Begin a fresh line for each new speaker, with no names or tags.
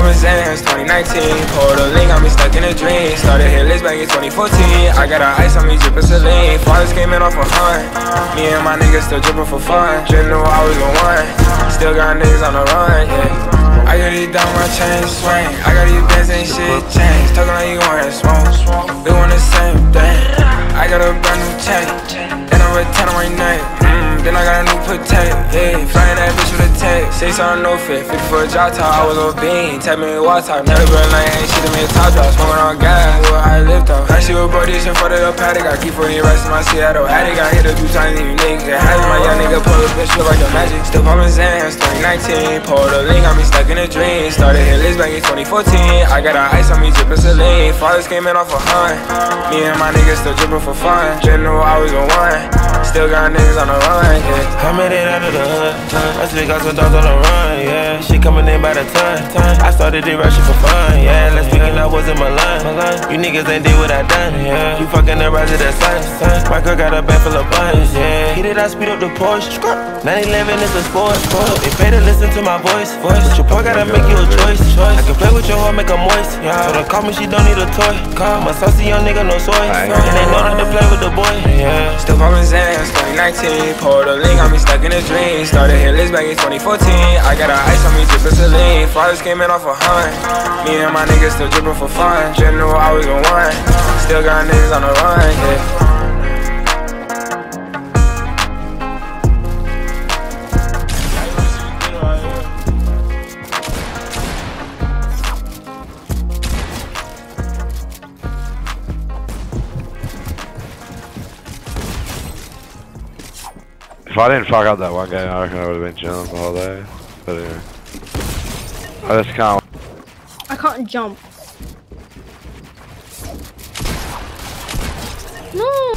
bumming Zans, 2019. Pulled a link, got me stuck in a dream. Started hit list back in 2014. I got a ice on me, drippin' saline. Fathers came in off a hunt. Me and my niggas still drippin' for fun. Didn't know I was the one. Still got niggas on the run, yeah. I got these down my chain swing. I got these bands, ain't shit changed. Talking like you want smoke. We want the same thing. I got a brand new chain. And I'm returning my name. Then I got a new potato, yeah. Flying that bitch with a tape. 6 on no fit, 50 for a drop top. I was on bean, tap me in water top. Never been like ain't shit to me a top drop. Smoking on gas, what I lift on. I see what bro this in front of the paddock. I keep 40 racks in my Seattle attic. I hit a few times, you niggas get hazard. My young nigga pull up bitch, look like a magic. Still poppin' Zans, 2019. Pulled a link, got me stuck in a dream. Started hit list back in 2014. I got a ice on me, drippin' saline. Fathers came in off a hunt. Me and my niggas still drippin' for fun. Didn't know I was the one. Still got niggas on the run, yeah.
I made it out of the hood. I still got some dogs on the run, yeah. Shit coming in by the ton. I started it rushing for fun, yeah. Last weekend I was in Milan. You niggas ain't did what I done, yeah. You fucking the rise of the sun. My girl got a bag full of buns, yeah. Hit it, I speed up the Porsche. 911 is a sport. They pay to listen to my voice. But your boy gotta make you a choice. I can play with your heart, make her moist. So don't call me, she don't need a toy. I'm a saucy young nigga, no soy. And they know that to play with the boy, yeah.
Still poppin' Zans, 2019. Pulled a link, got me stuck in a dream. Started hit list back in 2014. I got a ice on me, drippin' saline. Fathers came in off a hunt. Me and my niggas still drippin' for fun. Didn't know I was the one. Still got niggas on the run, yeah.
If I didn't fuck up that one game, I reckon I would have been chilling the whole day. But anyway. I just can't.
I can't jump. No!